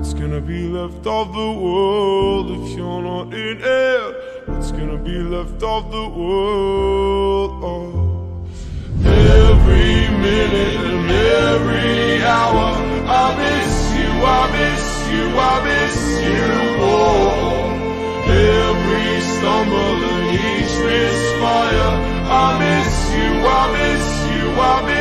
What's gonna be left of the world if you're not in it? What's gonna be left of the world? Oh. Every minute and every hour, I miss you, I miss you, I miss you. Oh. Every stumble and each misfire, I miss you, I miss you, I miss you.